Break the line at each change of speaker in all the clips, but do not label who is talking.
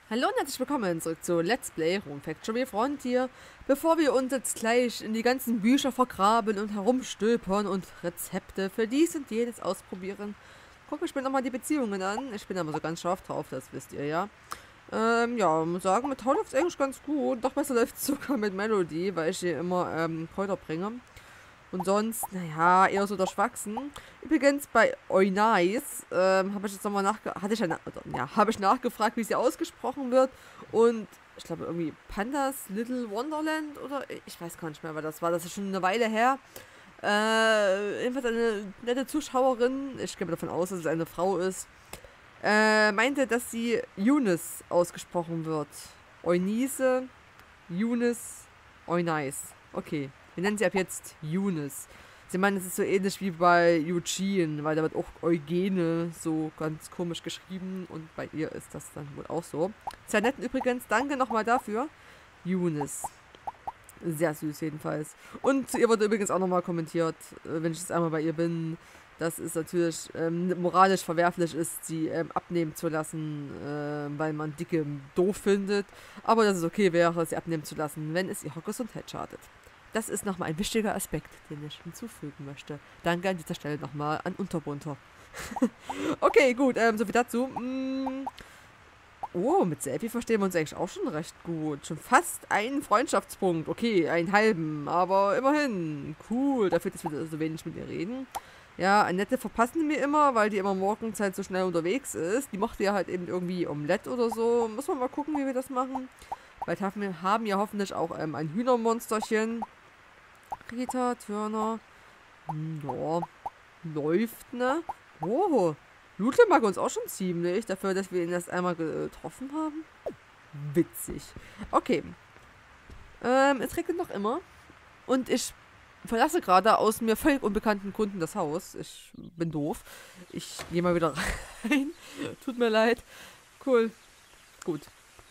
Hallo und herzlich willkommen zurück zu Let's Play Rune Factory Frontier. Bevor wir uns jetzt gleich in die ganzen Bücher vergraben und herumstöbern und Rezepte für dies und jenes ausprobieren, gucke ich mir nochmal die Beziehungen an. Ich bin da immer so ganz scharf drauf, das wisst ihr ja. Ja, muss sagen, mit Toll läuft es eigentlich ganz gut. Doch besser läuft es sogar mit Melody, weil ich hier immer Kräuter bringe. Und sonst, naja, eher so durchwachsen. Übrigens bei Eunice habe ich jetzt nochmal habe ich nachgefragt, wie sie ausgesprochen wird. Und ich glaube irgendwie Pandas Little Wonderland oder ich weiß gar nicht mehr, wer das war. Das ist schon eine Weile her. Jedenfalls eine nette Zuschauerin, ich gehe davon aus, dass es eine Frau ist, meinte, dass sie Eunice ausgesprochen wird. Eunice, Eunice, Eunice. Okay. Wir nennen sie ab jetzt Eunice. Sie meinen, es ist so ähnlich wie bei Eugene, weil da wird auch Eugene so ganz komisch geschrieben und bei ihr ist das dann wohl auch so. Sehr nett übrigens, danke nochmal dafür. Eunice. Sehr süß jedenfalls. Und zu ihr wurde übrigens auch nochmal kommentiert, wenn ich jetzt einmal bei ihr bin, dass es natürlich moralisch verwerflich ist, sie abnehmen zu lassen, weil man Dicke doof findet. Aber dass es okay wäre, sie abnehmen zu lassen, wenn es ihrer Gesundheit schadet. Das ist nochmal ein wichtiger Aspekt, den ich hinzufügen möchte. Danke an dieser Stelle nochmal an Unterbunter. Okay, gut, soviel dazu. Oh, mit Selfie verstehen wir uns eigentlich auch schon recht gut. Schon fast einen Freundschaftspunkt. Okay, einen halben, aber immerhin. Cool, dafür, dass wir so wenig mit ihr reden. Ja, Annette verpassen mir immer, weil die immer morgens halt so schnell unterwegs ist. Die macht ja halt eben irgendwie Omelette oder so. Muss man mal gucken, wie wir das machen. Bald haben wir hoffentlich auch ein Hühnermonsterchen. Rita, Turner. Ja, läuft, ne? Oh, Ludle mag uns auch schon ziemlich, dafür, dass wir ihn erst einmal getroffen haben. Witzig. Okay. Es regnet noch immer. Und ich verlasse gerade aus mir völlig unbekannten Gründen das Haus. Ich bin doof. Ich gehe mal wieder rein. Tut mir leid. Cool. Gut.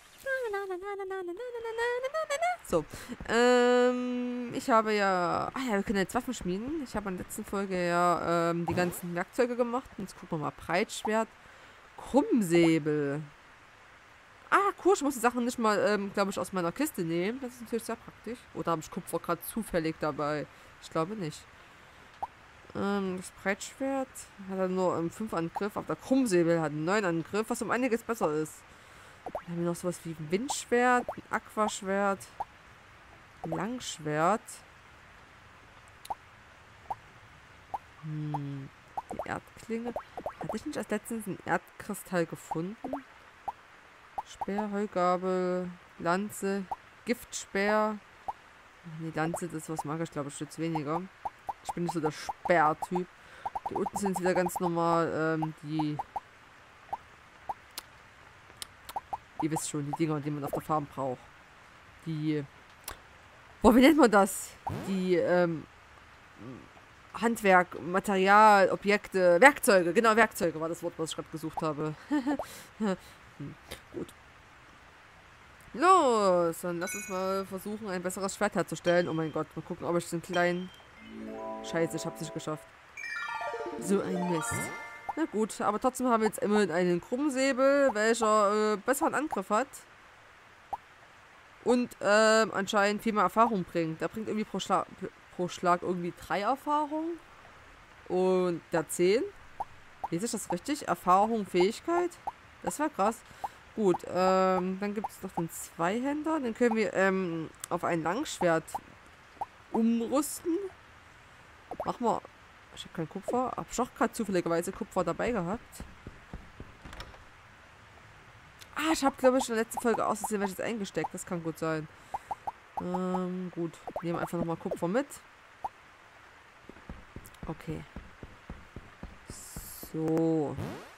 So, ich habe ja... Ah ja, wir können jetzt Waffen schmieden. Ich habe in der letzten Folge ja die ganzen Werkzeuge gemacht. Jetzt gucken wir mal. Breitschwert, Krummsäbel. Ah, cool, ich muss die Sachen nicht mal, glaube ich, aus meiner Kiste nehmen. Das ist natürlich sehr praktisch. Oder habe ich Kupfer gerade zufällig dabei? Ich glaube nicht. Das Breitschwert hat er nur 5 Angriff, aber der Krummsäbel hat 9 Angriff, was um einiges besser ist. Dann haben wir noch sowas wie ein Windschwert, ein Aquaschwert, ein Langschwert. Die Erdklinge. Hatte ich nicht als letztens einen Erdkristall gefunden? Speer, Heugabel, Lanze, Giftspeer. Die Lanze, das was mag ich, glaube ich, jetzt weniger. Ich bin nicht so der Speer-Typ. Die unten sind wieder ganz normal, ihr wisst schon, die Dinger, die man auf der Farm braucht. Die... Boah, wie nennt man das? Die, Handwerk, Material, Objekte, Werkzeuge. Genau, Werkzeuge war das Wort, was ich gerade gesucht habe. Gut. Los, dann lass uns mal versuchen, ein besseres Schwert herzustellen. Oh mein Gott, mal gucken, ob ich den kleinen... Scheiße, ich hab's nicht geschafft. So ein Mist. Na gut, aber trotzdem haben wir jetzt immerhin einen Krummsäbel, welcher besseren Angriff hat. Und anscheinend viel mehr Erfahrung bringt. Der bringt irgendwie pro Schlag irgendwie 3 Erfahrung. Und der 10. Lese ich das richtig? Erfahrung, Fähigkeit? Das war krass. Gut, dann gibt es noch den Zweihänder. Den können wir auf ein Langschwert umrüsten. Mach mal. Ich habe kein Kupfer. Hab ich auch gerade zufälligerweise Kupfer dabei gehabt. Ah, ich habe, glaube ich, in der letzten Folge aussehen welches eingesteckt. Das kann gut sein. Gut. Nehmen wir einfach nochmal Kupfer mit. Okay. So.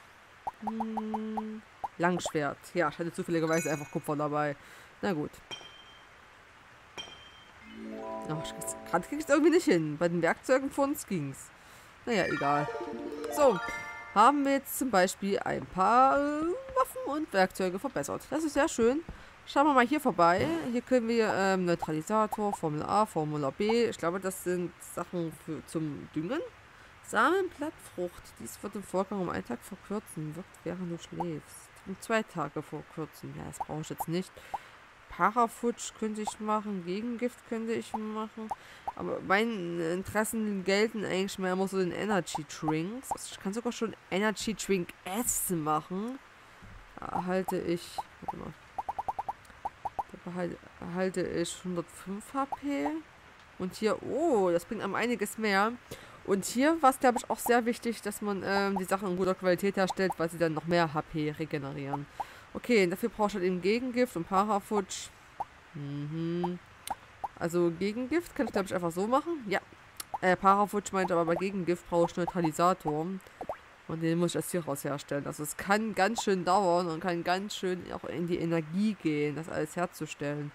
Langschwert. Ja, ich hatte zufälligerweise einfach Kupfer dabei. Na gut. Oh, gerade krieg ich es irgendwie nicht hin. Bei den Werkzeugen von uns ging's. Naja, egal. So. Haben wir jetzt zum Beispiel ein paar Waffen und Werkzeuge verbessert. Das ist sehr schön. Schauen wir mal hier vorbei. Hier können wir Neutralisator, Formel A, Formel B. Ich glaube, das sind Sachen zum Düngen. Samenblattfrucht. Dies wird den Vorgang um einen Tag verkürzen. Wirkt, während du schläfst. um 2 Tage verkürzen. Ja, das brauche ich jetzt nicht. Parafutsch könnte ich machen, Gegengift könnte ich machen. Aber meine Interessen gelten eigentlich mehr immer so den Energy Drinks. Also ich kann sogar schon Energy Drink S machen. Da halte ich, warte mal, da halte ich 105 HP. Und hier, oh, das bringt einem einiges mehr. Und hier war es, glaube ich, auch sehr wichtig, dass man die Sachen in guter Qualität herstellt, weil sie dann noch mehr HP regenerieren. Okay, dafür brauche ich halt eben Gegengift und Parafutsch. Also Gegengift kann ich, glaube ich, einfach so machen. Ja, Parafutsch meint aber bei Gegengift brauche ich Neutralisator. Und den muss ich erst hier raus herstellen. Also es kann ganz schön dauern und kann ganz schön auch in die Energie gehen, das alles herzustellen.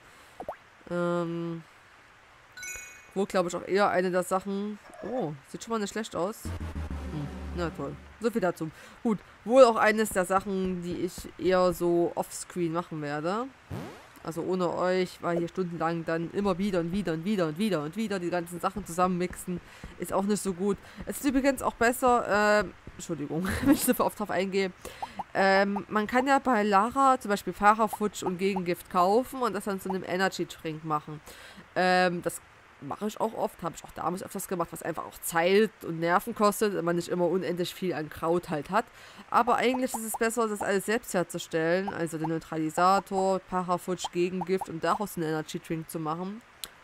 Wo, glaube ich, auch eher eine der Sachen... Oh, sieht schon mal nicht schlecht aus. Na toll. So viel dazu. Gut, wohl auch eines der Sachen, die ich eher so offscreen machen werde. Also ohne euch, weil hier stundenlang dann immer wieder und wieder und wieder und wieder und wieder die ganzen Sachen zusammenmixen, ist auch nicht so gut. Es ist übrigens auch besser, Entschuldigung, wenn ich so oft drauf eingehe. Man kann ja bei Lara zum Beispiel Parafutsch und Gegengift kaufen und das dann zu einem Energy Drink machen. Das mache ich auch oft, habe ich auch damals öfters gemacht, was einfach auch Zeit und Nerven kostet, wenn man nicht immer unendlich viel an Kraut halt hat. Aber eigentlich ist es besser, das alles selbst herzustellen, also den Neutralisator, Parafutsch, Gegengift und daraus einen Energy Drink zu machen.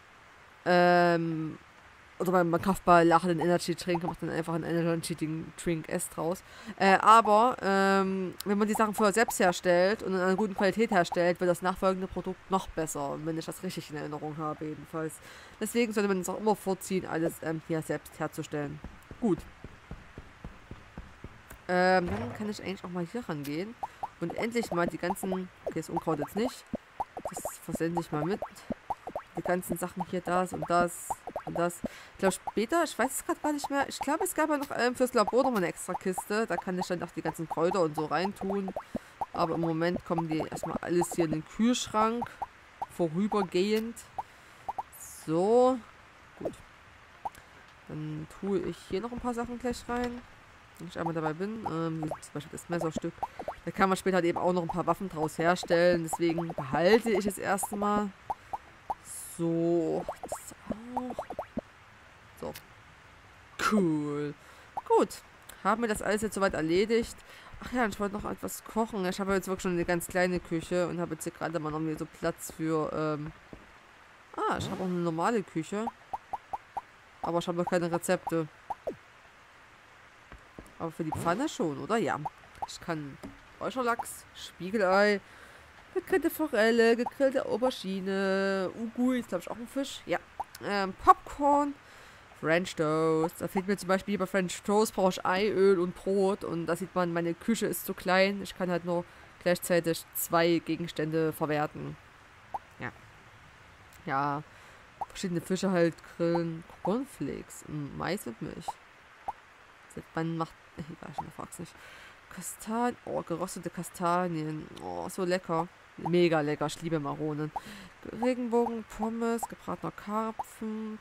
Oder man kauft bei Lache den Energy Drink und macht dann einfach einen Energy Drink S draus. Aber wenn man die Sachen vorher selbst herstellt und in einer guten Qualität herstellt, wird das nachfolgende Produkt noch besser, wenn ich das richtig in Erinnerung habe jedenfalls. Deswegen sollte man es auch immer vorziehen, alles hier selbst herzustellen. Gut. Dann kann ich eigentlich auch mal hier rangehen und endlich mal die ganzen... Okay, das Unkraut jetzt nicht. Das versende ich mal mit. Die ganzen Sachen hier, das und das und das. Ich glaube später, ich weiß es gerade gar nicht mehr. Ich glaube, es gab ja noch fürs Labor noch eine extra Kiste. Da kann ich dann auch die ganzen Kräuter und so reintun. Aber im Moment kommen die erstmal alles hier in den Kühlschrank. Vorübergehend. So. Gut. Dann tue ich hier noch ein paar Sachen gleich rein. Wenn ich einmal dabei bin. Zum Beispiel das Messerstück. Da kann man später halt eben auch noch ein paar Waffen draus herstellen. Deswegen behalte ich es erstmal. So, das auch. So. Cool. Gut. Haben wir das alles jetzt soweit erledigt. Ach ja, ich wollte noch etwas kochen. Ich habe jetzt wirklich schon eine ganz kleine Küche und habe jetzt hier gerade mal noch mehr so Platz für, ich habe auch eine normale Küche. Aber ich habe noch keine Rezepte. Aber für die Pfanne schon, oder? Ja. Ich kann Räucherlachs, Spiegelei, gegrillte Forelle, gegrillte Aubergine, Ugu ist glaube ich auch ein Fisch. Ja. Popcorn, French Toast. Da fehlt mir zum Beispiel bei French Toast brauche ich Eiöl und Brot. Und da sieht man, meine Küche ist zu klein. Ich kann halt nur gleichzeitig 2 Gegenstände verwerten. Ja. Ja. Verschiedene Fische halt grillen. Cornflakes. Mais mit Milch. Seit wann macht... Egal, ich frag's nicht. Kastanien. Oh, geröstete Kastanien. Oh, so lecker. Mega lecker. Ich liebe Maronen. Regenbogen, Pommes, gebratener Karpfen.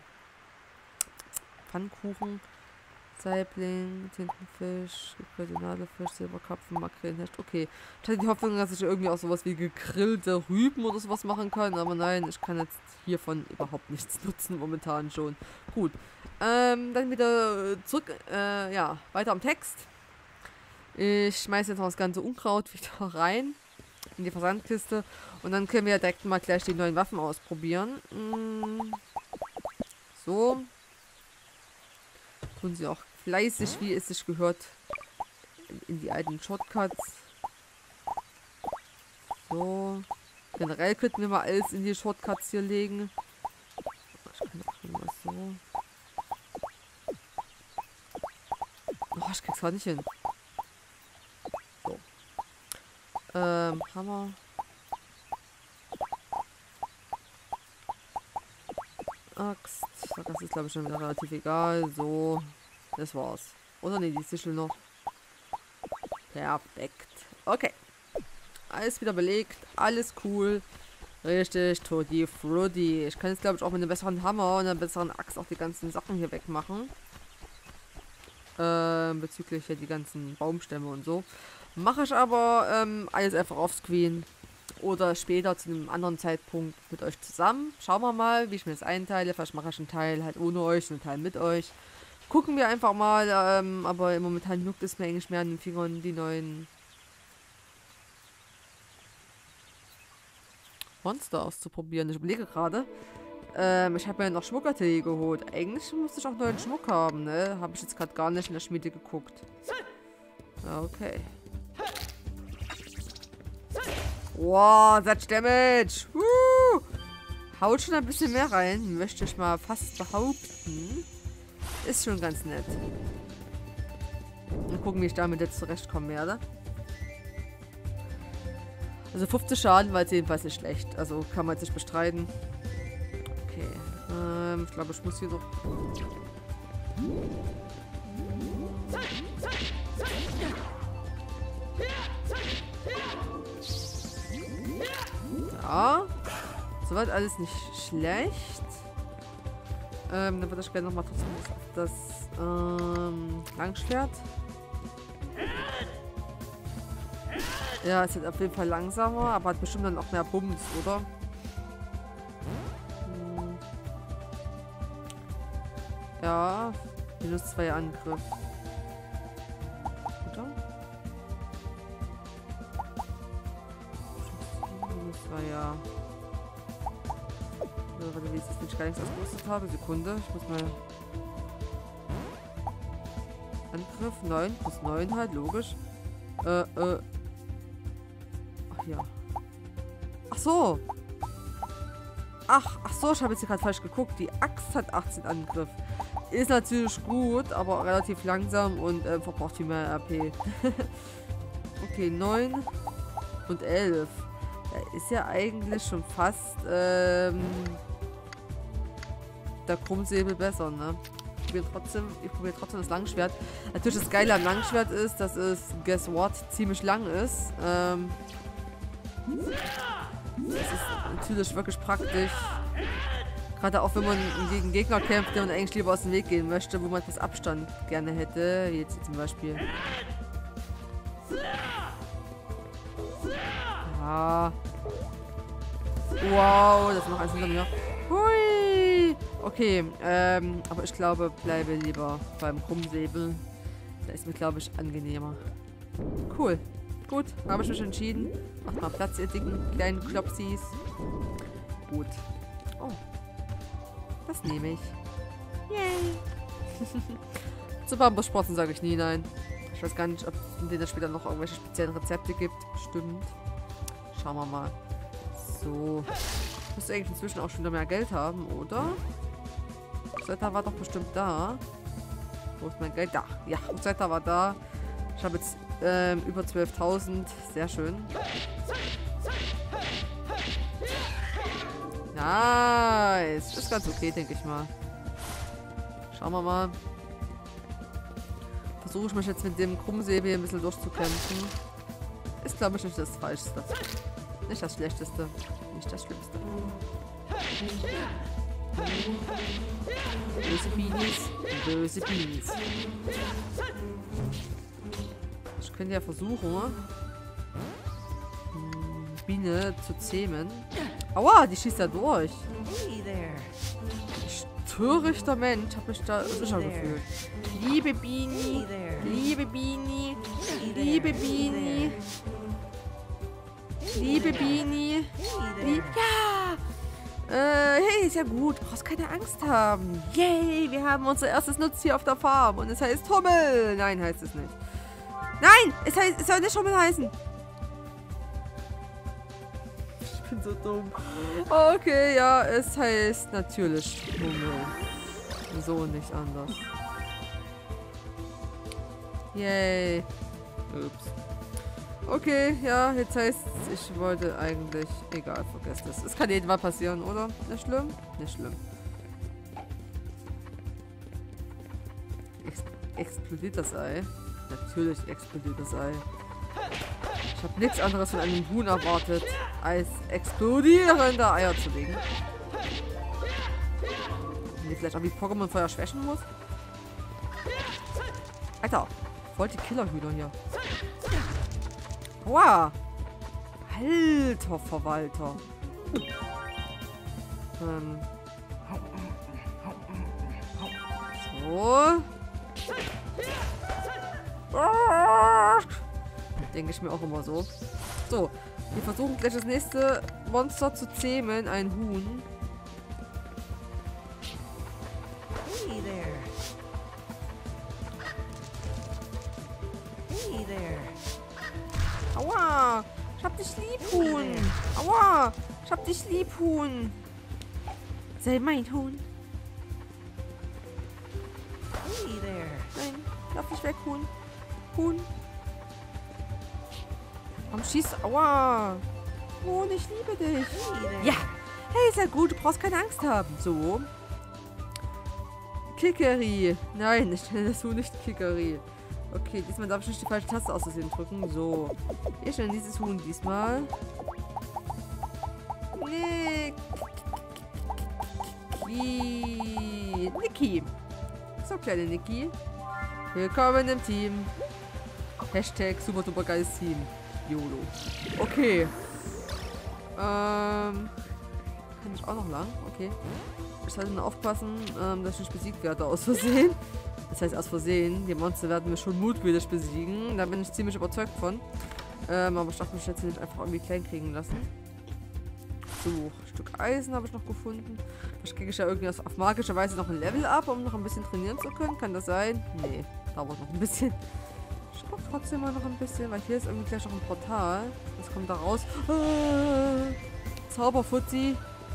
Pfannkuchen. Saibling, Tintenfisch, gegrillte Nadelfisch, Silberkarpfen, Makrelenhecht. Okay. Ich hatte die Hoffnung, dass ich irgendwie auch sowas wie gegrillte Rüben oder sowas machen kann. Aber nein, ich kann jetzt hiervon überhaupt nichts nutzen momentan schon. Gut. Dann wieder zurück. Ja, weiter am Text. Ich schmeiße jetzt noch das ganze Unkraut wieder rein in die Versandkiste und dann können wir direkt mal gleich die neuen Waffen ausprobieren. So. Tun sie auch fleißig, wie es sich gehört, in die alten Shortcuts. So. Generell könnten wir mal alles in die Shortcuts hier legen. Ich kann auch irgendwas so. Oh, ich krieg's gar nicht hin. Hammer. Axt. Das ist, glaube ich, schon wieder relativ egal. So. Das war's. Oder nee, die Sichel noch. Perfekt. Okay. Alles wieder belegt. Alles cool. Richtig. Tutti Frutti. Ich kann jetzt, glaube ich, auch mit einem besseren Hammer und einer besseren Axt auch die ganzen Sachen hier wegmachen. Bezüglich ja die ganzen Baumstämme und so. Mache ich aber alles einfach offscreen. Oder später zu einem anderen Zeitpunkt mit euch zusammen. Schauen wir mal, wie ich mir das einteile. Vielleicht mache ich einen Teil halt ohne euch, einen Teil mit euch. Gucken wir einfach mal. Aber momentan juckt es mir eigentlich mehr an den Fingern, die neuen Monster auszuprobieren. Ich überlege gerade. Ich habe mir noch Schmuckartikel geholt. Eigentlich müsste ich auch neuen Schmuck haben, ne? Habe ich jetzt gerade gar nicht in der Schmiede geguckt. Okay. Wow, Such Damage. Haut schon ein bisschen mehr rein, möchte ich mal fast behaupten. Ist schon ganz nett. Mal gucken, wie ich damit jetzt zurechtkommen werde. Also 50 Schaden war jetzt jedenfalls nicht schlecht. Also kann man jetzt nicht bestreiten. Okay. Ich glaube, ich muss hier noch... Ja. Soweit alles nicht schlecht. Dann würde ich gerne nochmal trotzdem auf das Langschwert. Ja, es ist auf jeden Fall langsamer, aber hat bestimmt dann auch mehr Bums, oder? Ja, minus 2 Angriff. Oder? Minus 2, ja. Warte, wie ist das, wenn ich gar nichts ausgerüstet habe? Sekunde, ich muss mal... Angriff 9 plus 9 halt, logisch. Ach ja. Ach so. Ach so, ich habe jetzt hier gerade falsch geguckt. Die Axt hat 18 Angriff. Ist natürlich gut, aber relativ langsam und verbraucht viel mehr RP. Okay, 9 und 11. Da ist ja eigentlich schon fast der Krummsäbel besser, ne? Ich probiere trotzdem das Langschwert. Natürlich das Geile am Langschwert ist, dass es, guess what, ziemlich lang ist. Das ist natürlich wirklich praktisch. Gerade auch wenn man gegen Gegner kämpft, der man eigentlich lieber aus dem Weg gehen möchte, wo man etwas Abstand gerne hätte. Jetzt hier zum Beispiel. Ja. Wow, das ist noch eins hinter mir. Hui. Okay, aber ich glaube, bleibe lieber beim Krummsäbel. Da ist mir, glaube ich, angenehmer. Cool. Gut, habe ich mich entschieden. Macht mal Platz, ihr dicken kleinen Klopsis. Gut. Oh. Das nehme ich. Yay. Zu Bambussprossen sage ich nie nein. Ich weiß gar nicht, ob es in denen später noch irgendwelche speziellen Rezepte gibt. Stimmt. Schauen wir mal. So. Ich müsste eigentlich inzwischen auch schon wieder mehr Geld haben, oder? Rosetta war doch bestimmt da. Wo ist mein Geld? Da. Ja, Rosetta war da. Ich habe jetzt über 12.000. Sehr schön. Nice. Ist ganz okay, denke ich mal. Schauen wir mal. Versuche ich mich jetzt mit dem Krummsäbel ein bisschen durchzukämpfen. Ist, glaube ich, nicht das Falschste. Nicht das Schlechteste. Nicht das Schlimmste. Böse Bienies. Böse Bienies. Ich könnte ja versuchen, Biene zu zähmen. Aua, die schießt ja durch. Törichter Mensch, habe ich da sicher gefühlt. Liebe Biene, liebe Biene, liebe Biene, liebe Biene, ja! Hey, ist ja gut, du brauchst keine Angst haben. Yay, wir haben unser erstes Nutztier auf der Farm und es heißt Hummel. Nein, heißt es nicht. Nein, es soll nicht Hummel heißen. Ich bin so dumm. Okay, ja, es heißt natürlich Hummel. So nicht anders. Yay. Ups. Okay, ja, jetzt heißt es, ich wollte eigentlich... Egal, vergesst es. Es kann jedem mal passieren, oder? Nicht schlimm? Nicht schlimm. Explodiert das Ei? Natürlich explodiert das Ei. Ich habe nichts anderes von einem Huhn erwartet, als explodierende Eier zu legen. Wenn die vielleicht auch wie Pokémon Feuer schwächen muss? Alter, voll die Killerhühner hier. Aua! Alter Verwalter. So. Denke ich mir auch immer so. So, wir versuchen gleich das nächste Monster zu zähmen. Ein Huhn.
Hey there. Hey there.
Aua! Ich hab dich lieb, Huhn! Aua! Ich hab dich lieb, Huhn! Sei mein Huhn!
Hey there.
Nein, lauf nicht weg, Huhn! Huhn! Komm, schieß! Aua! Huhn, ich liebe dich!
Hey there.
Ja! Hey, sehr gut, du brauchst keine Angst haben. So. Kikeri! Nein, ich nenne das Huhn nicht Kikeri. Okay, diesmal darf ich nicht die falsche Taste aus Versehen drücken. So. Ich nenne dieses Huhn diesmal. Niki. So, kleine Niki. Willkommen im Team. Hashtag super duper geiles Team. YOLO. Okay. Kann ich auch noch lang? Okay. Ich sollte nur aufpassen, dass ich nicht besiegt werde aus Versehen. Das heißt aus Versehen. Die Monster werden wir schon mutwillig besiegen. Da bin ich ziemlich überzeugt von. Aber ich dachte, ich hätte sie nicht einfach irgendwie klein kriegen lassen. So, ein Stück Eisen habe ich noch gefunden. Vielleicht kriege ich ja irgendwie auf magische Weise noch ein Level ab, um noch ein bisschen trainieren zu können. Kann das sein? Nee, dauert noch ein bisschen. Ich gucke trotzdem mal noch ein bisschen, weil hier ist irgendwie gleich noch ein Portal. Was kommt da raus? Zauberfutzi.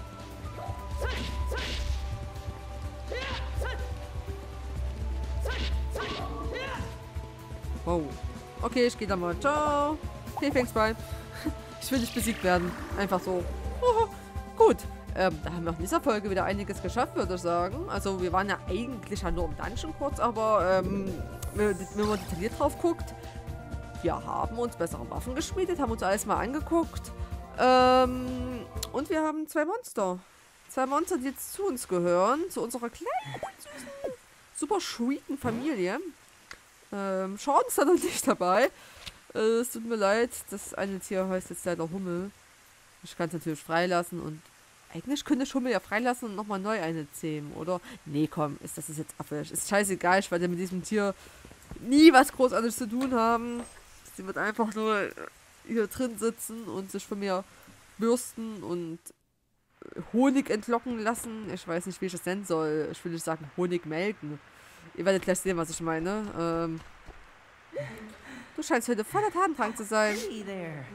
Wow. Okay, ich gehe da mal. Ciao. Hey, thanks, bye. Ich will nicht besiegt werden. Einfach so. Gut. Da haben wir auch in dieser Folge wieder einiges geschafft, würde ich sagen. Also wir waren ja eigentlich ja nur im Dungeon kurz, aber wenn man detailliert drauf guckt, wir haben uns bessere Waffen geschmiedet, haben uns alles mal angeguckt. Und wir haben zwei Monster. Zwei Monster, die jetzt zu uns gehören. Zu unserer kleinen, süßen, super sweeten Familie. Sean ist da noch nicht dabei. Es tut mir leid, das eine Tier heißt jetzt leider Hummel. Ich kann es natürlich freilassen und eigentlich könnte ich Hummel ja freilassen und nochmal neu eine zähmen, oder? Nee, komm, das ist jetzt affig. Ist scheißegal, ich werde mit diesem Tier nie was Großartiges zu tun haben. Sie wird einfach nur hier drin sitzen und sich von mir bürsten und Honig entlocken lassen. Ich weiß nicht, wie ich das nennen soll. Ich will nicht sagen Honig melken. Ihr werdet gleich sehen, was ich meine. Du scheinst heute voller Tatendrang zu sein.
Hey there.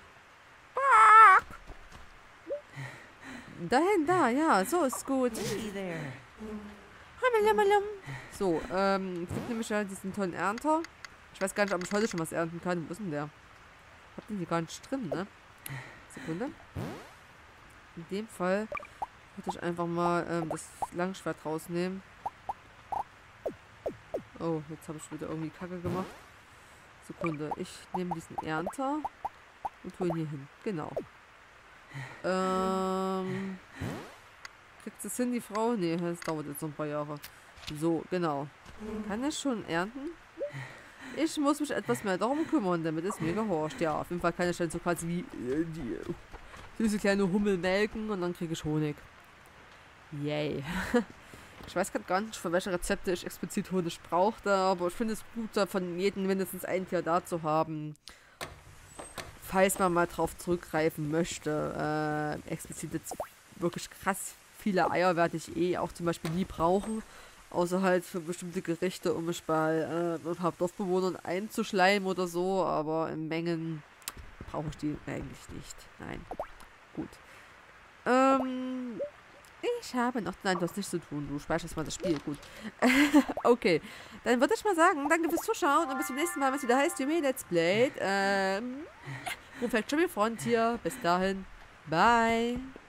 Dahin, da, ja, so ist gut.
Hey there.
So, es gibt nämlich ja diesen tollen Ernter. Ich weiß gar nicht, ob ich heute schon was ernten kann. Wo ist denn der? Ich hab den hier gar nicht drin, ne? Sekunde. In dem Fall würde ich einfach mal das Langschwert rausnehmen. Oh, jetzt habe ich wieder irgendwie Kacke gemacht. Sekunde, ich nehme diesen Ernter und tue ihn hier hin. Genau. Kriegt es hin, die Frau? Nee, das dauert jetzt noch ein paar Jahre. So, genau. Kann ich schon ernten? Ich muss mich etwas mehr darum kümmern, damit es mir gehorcht. Ja, auf jeden Fall kann ich dann so quasi wie die süße kleine Hummel melken und dann kriege ich Honig. Yay. Ich weiß gerade gar nicht, für welche Rezepte ich explizit Honig brauchte, aber ich finde es gut, da von jedem mindestens ein Tier da zu haben. Falls man mal drauf zurückgreifen möchte. Explizit jetzt wirklich krass viele Eier werde ich auch zum Beispiel nie brauchen. Außer halt für bestimmte Gerichte, um mich bei ein paar Dorfbewohnern einzuschleimen oder so. Aber in Mengen brauche ich die eigentlich nicht. Nein. Gut. Ich habe noch... Nein, du hast nichts zu tun. Du speicherst mal das Spiel. Gut. Okay. Dann würde ich mal sagen, danke fürs Zuschauen und bis zum nächsten Mal, wenn es wieder heißt, Yume Let's Play. Frontier. Bis dahin. Bye.